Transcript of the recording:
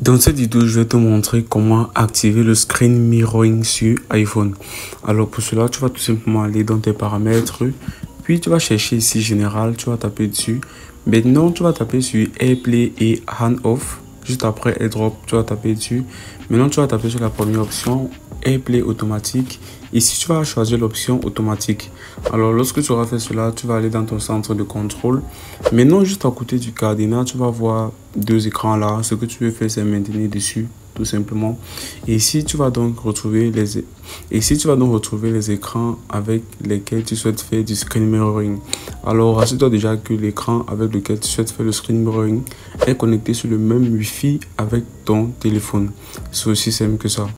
Dans cette vidéo, je vais te montrer comment activer le screen mirroring sur iPhone. Alors pour cela, tu vas tout simplement aller dans tes paramètres, puis tu vas chercher ici général, tu vas taper dessus. Maintenant, tu vas taper sur AirPlay et Hand-Off. Juste après AirDrop, tu vas taper dessus. Maintenant, tu vas taper sur la première option, AirPlay automatique. Ici, tu vas choisir l'option automatique. Alors, lorsque tu auras fait cela, tu vas aller dans ton centre de contrôle. Maintenant, juste à côté du cadenas, tu vas voir deux écrans là. Ce que tu veux faire, c'est maintenir dessus, tout simplement. Et ici, tu vas donc retrouver les écrans avec lesquels tu souhaites faire du screen mirroring. Alors, rassure-toi déjà que l'écran avec lequel tu souhaites faire le screen mirroring est connecté sur le même Wi-Fi avec ton téléphone. C'est aussi simple que ça.